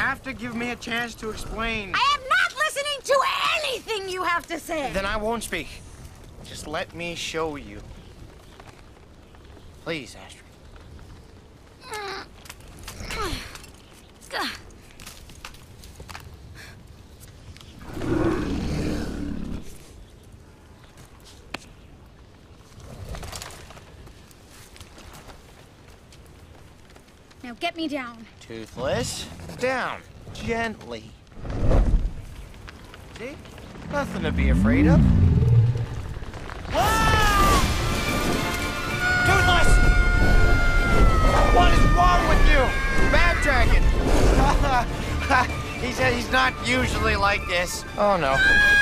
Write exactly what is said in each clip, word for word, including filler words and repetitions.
have to give me a chance to explain. I am not listening to anything you have to say. Then I won't speak. Just let me show you. Please, Astrid. Now get me down. Toothless, down, gently. See? Nothing to be afraid of. Whoa! Toothless! What is wrong with you? Backtracking! He said he's not usually like this. Oh no.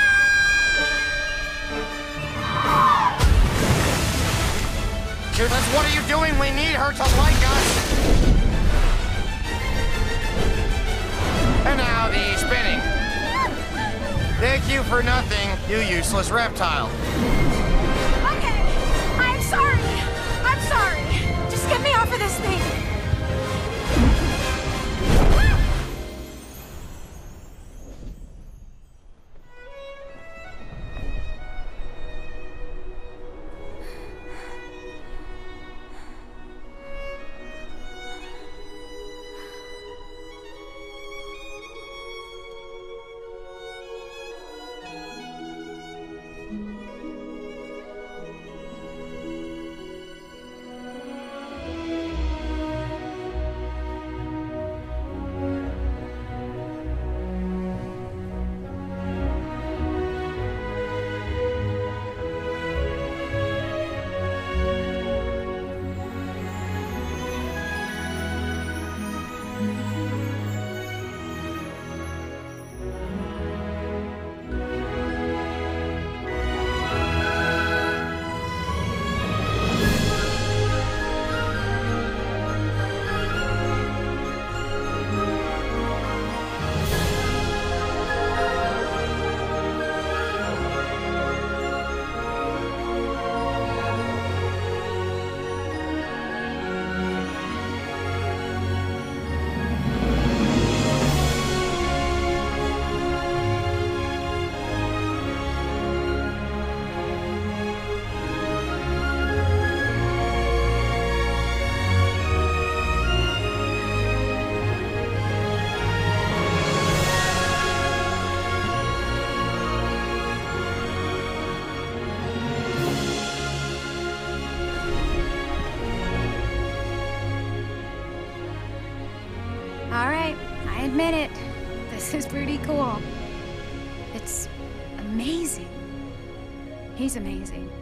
Toothless, what are you doing? We need her to like us. And now the spinning. Thank you for nothing, you useless reptile. Okay, I'm sorry. I'm sorry. Just get me off of this thing. Admit it, this is pretty cool. It's amazing. He's amazing.